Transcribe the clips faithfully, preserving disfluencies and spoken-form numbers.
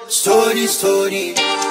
story, story.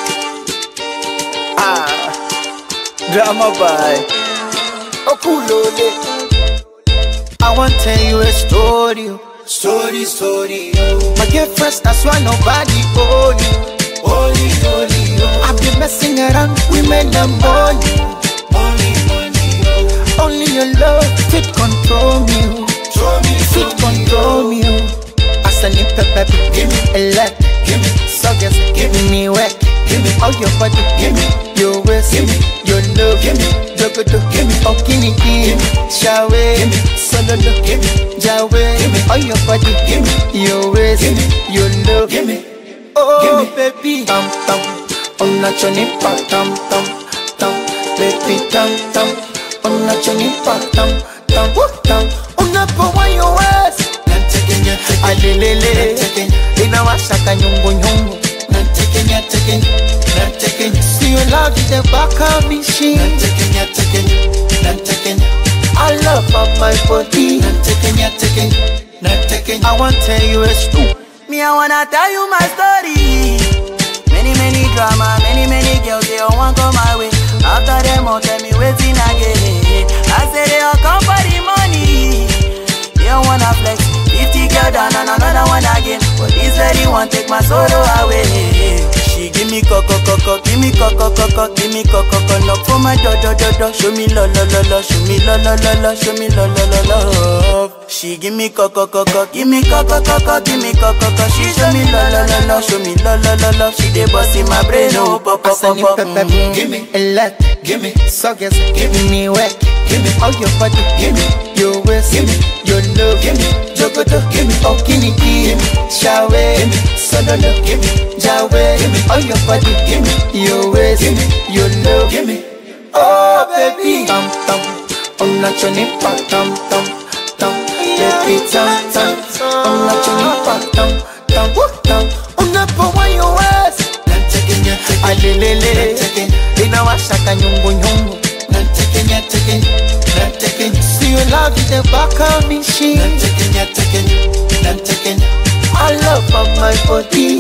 Ah, drama by Okulole. I want to tell you a story, story, story. My girlfriend, that's why nobody hold you. Holy, holy, oh. I've been messing around women and money. Money, money, oh. Only your love fit control me. Show me, fit control me. As a nip pepper, give me a lot, give me suckers, give me work, give me all your body, give me your waist, give me your love, give me jogoto, give me okini, give me shawe, give me sololo, give me jawe, give me all your body, give me your waist, give me your love, give me oh give me baby, tam tam, on a choni pa tam tam tam, baby tam tam, on a choni pa tam tam tam, on a pa wa your waist. Alelele, inawashaka nyungu nyungu. See you love is the back of me she. I love of my body. I want to tell you a story. Me I wanna tell you my story. Many many drama, many many girls they all want come my way. After them all tell me waiting again. I say they all come for the money. They don't wanna flex. Fifty girl down and another one again. But this lady want take my sorrow away. She give me coco coco, give me coco coco, give me coco coco. Knock for my do do do do. Show me lo lo lo lo, show me lo lo lo lo, show me lo lo lo lo. She give me coco coco, give me coco coco, give me coco coco. She show me lo lo lo lo, show me lo lo lo lo. She dey bust in my brain, oh pop pop pop pop. Give me a lot, give me suckers, give me work, give me all your body, give me your waist, give me your love, give me jogoto, give me okini, give me shawe, give me sololo, give me jawe, give me all your body, give me your waist, give me your love, give me oh baby, tam tam, on a choni pa tam tam tam, baby tam tam, on a choni pa tam tam tam, on a pa wa your waist. Alelele, inawashaka nyungu nyungu. See you love is the back of me she. I love of my body.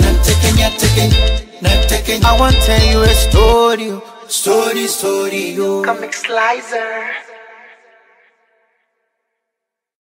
I want to tell you a story, story, story, yo. Comic Slicer.